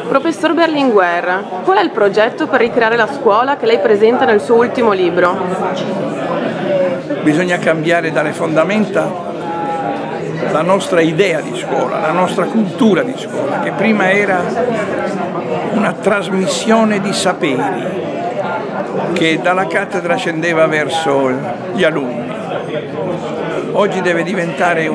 Professor Berlinguer, qual è il progetto per ricreare la scuola che lei presenta nel suo ultimo libro? Bisogna cambiare dalle fondamenta la nostra idea di scuola, la nostra cultura di scuola, che prima era una trasmissione di saperi che dalla cattedra scendeva verso gli alunni. Oggi deve diventare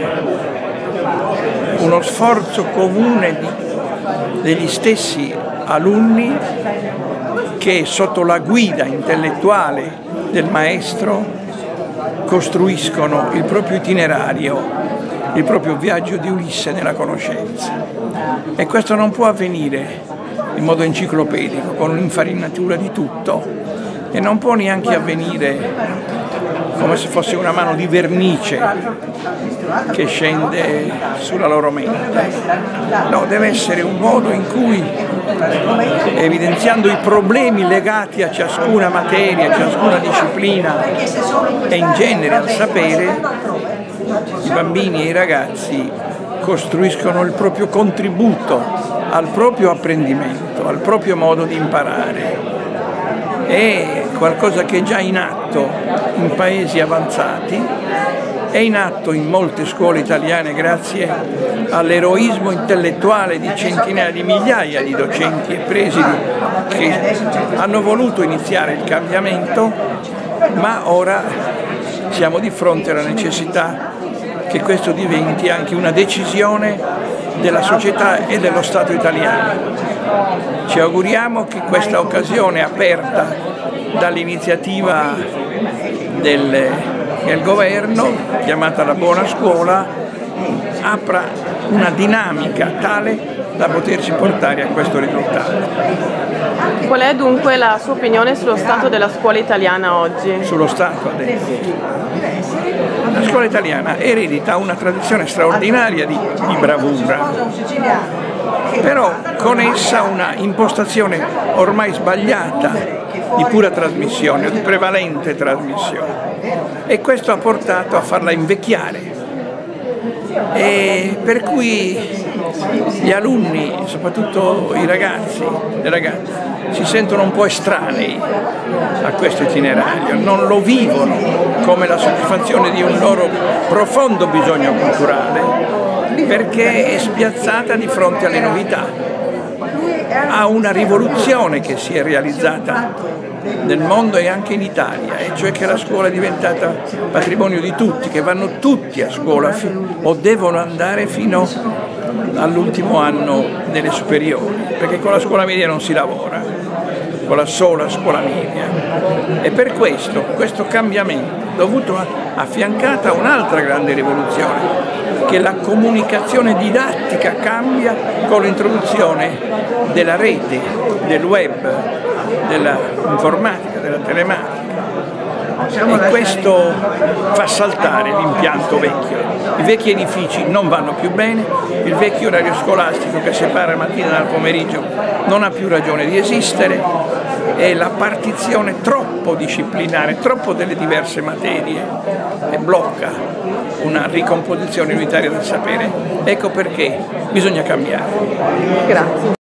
uno sforzo comune degli stessi alunni che sotto la guida intellettuale del maestro costruiscono il proprio itinerario, il proprio viaggio di Ulisse nella conoscenza. E questo non può avvenire in modo enciclopedico, con un'infarinatura di tutto, e non può neanche avvenire come se fosse una mano di vernice che scende sulla loro mente. No, deve essere un modo in cui, evidenziando i problemi legati a ciascuna materia, a ciascuna disciplina e in genere al sapere, i bambini e i ragazzi costruiscono il proprio contributo al proprio apprendimento, al proprio modo di imparare. È qualcosa che è già in atto in paesi avanzati, è in atto in molte scuole italiane grazie all'eroismo intellettuale di centinaia di migliaia di docenti e presidi che hanno voluto iniziare il cambiamento, ma ora siamo di fronte alla necessità che questo diventi anche una decisione della società e dello Stato italiano. Ci auguriamo che questa occasione aperta dall'iniziativa del governo, chiamata la buona scuola, apra una dinamica tale da poterci portare a questo risultato. Qual è dunque la sua opinione sullo stato della scuola italiana oggi? Sullo stato adesso. La scuola italiana eredita una tradizione straordinaria di bravura, però con essa una impostazione ormai sbagliata di pura trasmissione, di prevalente trasmissione, e questo ha portato a farla invecchiare, e per cui gli alunni, soprattutto i ragazzi, le ragazze, si sentono un po' estranei a questo itinerario, non lo vivono come la soddisfazione di un loro profondo bisogno culturale, perché è spiazzata di fronte alle novità, a una rivoluzione che si è realizzata nel mondo e anche in Italia, e cioè che la scuola è diventata patrimonio di tutti, che vanno tutti a scuola o devono andare fino all'ultimo anno delle superiori, perché con la scuola media non si lavora, con la sola scuola media. E per questo cambiamento dovuto affiancata a un'altra grande rivoluzione, che la comunicazione didattica cambia con l'introduzione della rete, del web, dell'informatica, della telematica, e questo fa saltare l'impianto vecchio. I vecchi edifici non vanno più bene, il vecchio orario scolastico che separa mattina dal pomeriggio non ha più ragione di esistere, e la partizione troppo disciplinare, troppo delle diverse materie, blocca una ricomposizione unitaria del sapere. Ecco perché bisogna cambiare. Grazie.